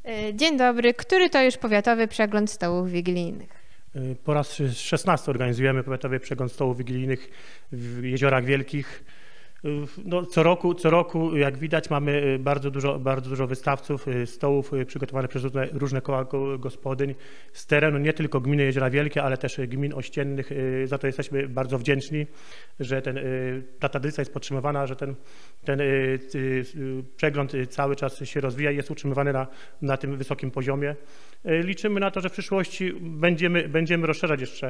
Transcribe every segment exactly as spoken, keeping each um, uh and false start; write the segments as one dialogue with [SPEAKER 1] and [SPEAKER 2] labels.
[SPEAKER 1] Dzień dobry. Który to już powiatowy przegląd stołów wigilijnych?
[SPEAKER 2] Po raz szesnasty organizujemy powiatowy przegląd stołów wigilijnych w Jeziorach Wielkich. No, co roku, co roku, jak widać, mamy bardzo dużo, bardzo dużo wystawców, stołów przygotowanych przez różne, różne koła gospodyń z terenu nie tylko gminy Jeziora Wielkie, ale też gmin ościennych. Za to jesteśmy bardzo wdzięczni, że ten, ta tradycja jest podtrzymywana, że ten, ten przegląd cały czas się rozwija i jest utrzymywany na, na tym wysokim poziomie. Liczymy na to, że w przyszłości będziemy, będziemy rozszerzać jeszcze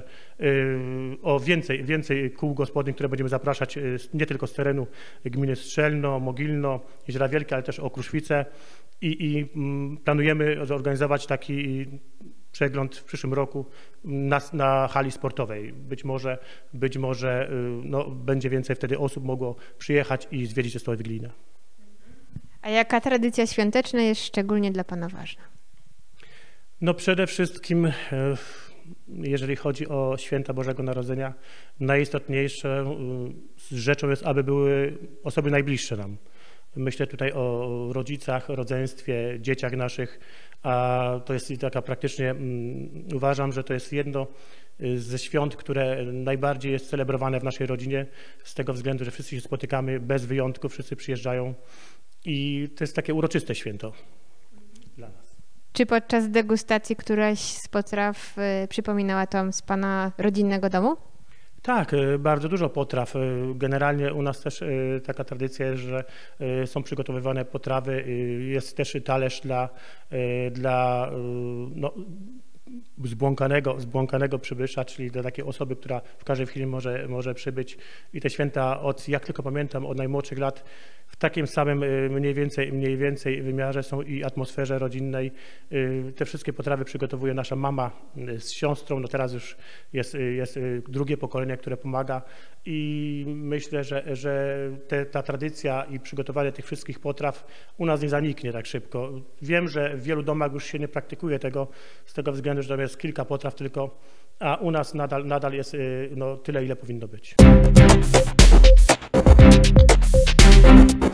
[SPEAKER 2] o więcej, więcej kół gospodyń, które będziemy zapraszać nie tylko z terenu gminy Strzelno, Mogilno, Jeziora Wielkie, ale też o Kruszwice i, i planujemy zorganizować taki przegląd w przyszłym roku na, na hali sportowej. Być może, być może no, będzie więcej wtedy osób mogło przyjechać i zwiedzić te stoły wigilijne.
[SPEAKER 1] A jaka tradycja świąteczna jest szczególnie dla Pana ważna?
[SPEAKER 2] No przede wszystkim, jeżeli chodzi o święta Bożego Narodzenia, najistotniejszą rzeczą jest, aby były osoby najbliższe nam. Myślę tutaj o rodzicach, rodzeństwie, dzieciach naszych, a to jest taka praktycznie, uważam, że to jest jedno ze świąt, które najbardziej jest celebrowane w naszej rodzinie, z tego względu, że wszyscy się spotykamy bez wyjątku, wszyscy przyjeżdżają i to jest takie uroczyste święto dla nas.
[SPEAKER 1] Czy podczas degustacji któraś z potraw y, przypominała Tom z Pana rodzinnego domu?
[SPEAKER 2] Tak, bardzo dużo potraw. Generalnie u nas też taka tradycja jest, że są przygotowywane potrawy. Jest też talerz dla, dla no, zbłąkanego, zbłąkanego przybysza, czyli dla takiej osoby, która w każdej chwili może, może przybyć. I te święta od, jak tylko pamiętam, od najmłodszych lat w takim samym mniej więcej, mniej więcej wymiarze są i atmosferze rodzinnej. Te wszystkie potrawy przygotowuje nasza mama z siostrą. No teraz już jest, jest drugie pokolenie, które pomaga i myślę, że, że te, ta tradycja i przygotowanie tych wszystkich potraw u nas nie zaniknie tak szybko. Wiem, że w wielu domach już się nie praktykuje tego z tego względu, że tam jest kilka potraw tylko, a u nas nadal, nadal jest no, tyle, ile powinno być.